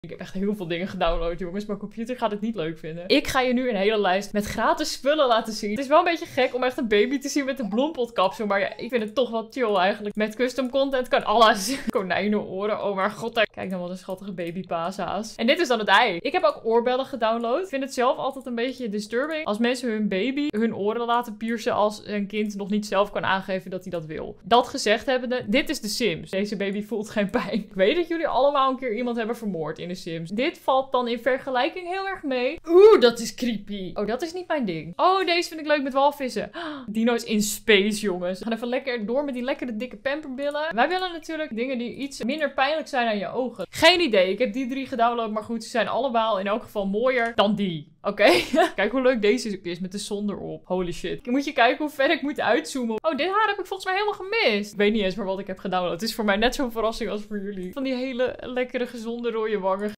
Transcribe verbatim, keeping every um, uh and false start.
Ik heb echt heel veel dingen gedownload, jongens. Mijn computer gaat het niet leuk vinden. Ik ga je nu een hele lijst met gratis spullen laten zien. Het is wel een beetje gek om echt een baby te zien met een bloempotkapsel. Maar ja, ik vind het toch wel chill eigenlijk. Met custom content kan alles. Konijnenoren, oh mijn god. Kijk dan wat een schattige babypasa's. En dit is dan het ei. Ik heb ook oorbellen gedownload. Ik vind het zelf altijd een beetje disturbing als mensen hun baby hun oren laten piercen als een kind nog niet zelf kan aangeven dat hij dat wil. Dat gezegd hebbende, dit is de Sims. Deze baby voelt geen pijn. Ik weet dat jullie allemaal een keer iemand hebben vermoord in de Sims. Dit valt dan in vergelijking heel erg mee. Oeh, dat is creepy. Oh, dat is niet mijn ding. Oh, deze vind ik leuk met walvissen. Dino's in space, jongens. We gaan even lekker door met die lekkere dikke pamperbillen. Wij willen natuurlijk dingen die iets minder pijnlijk zijn aan je ogen. Geen idee. Ik heb die drie gedownload, maar goed, ze zijn allemaal in elk geval mooier dan die. Oké? Okay? Kijk hoe leuk deze is met de zon erop. Holy shit. Moet je kijken hoe ver ik moet uitzoomen. Oh, dit haar heb ik volgens mij helemaal gemist. Ik weet niet eens meer wat ik heb gedownload. Het is voor mij net zo'n verrassing als voor jullie. Van die hele lekkere gezonde rode wangen.